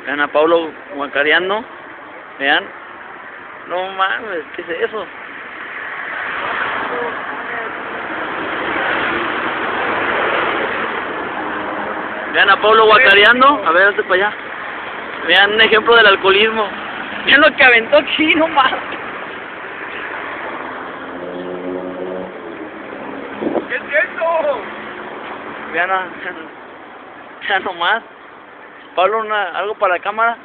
Vean a Pablo guacareando. Vean. No mames, ¿qué es eso? Vean a Pablo guacareando. A ver, hazte para allá. Vean un ejemplo del alcoholismo. Vean lo que aventó aquí, no mames. ¿Qué es eso? Vean, vean nomás. Pablo, algo para la cámara.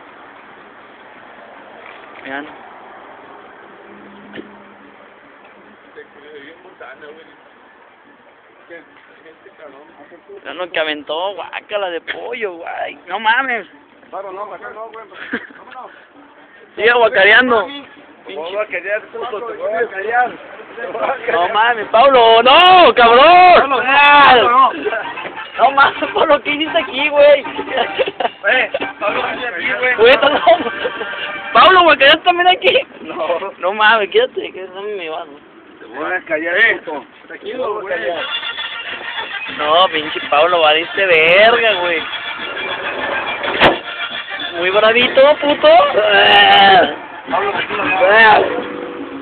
Vean. Vean lo que aventó, guácala de pollo, guay. No mames. Sigue guacareando. No mames, Pablo, no, cabrón. No mames, Pablo, ¿qué hiciste aquí, güey? Pablo, guacareaste también aquí. No mames, quédate, que no me va. Te voy a callar, puto. Tranquilo, güey. No, pinche Pablo, valiste verga, güey. Muy bravito, puto. Pablo, tranquilo.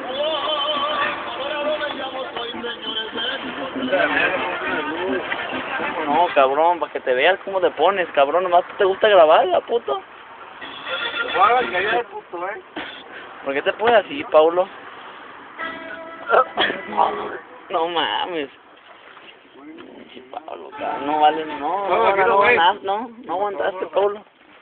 No, cabrón, para que te veas cómo te pones, cabrón. Nomás te gusta grabar, la puto. Te voy a callar, puto, ¿Por qué te pones así, Pablo? No mames. Sí, Pablo, cabrón, no vale, no aguantaste, Pablo.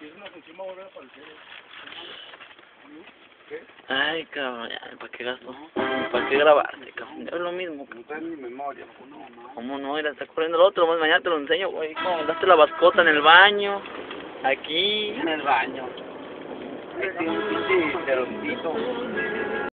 Ay, cabrón, ¿para qué gasto? ¿Para qué grabarte, cabrón? Es lo mismo, cabrón. No está en mi memoria, ¿Cómo no? Mira, está corriendo el otro, más mañana te lo enseño, güey. ¿Cómo mandaste la mascota en el baño? Aquí. en el baño. Este es un pinche cerotito.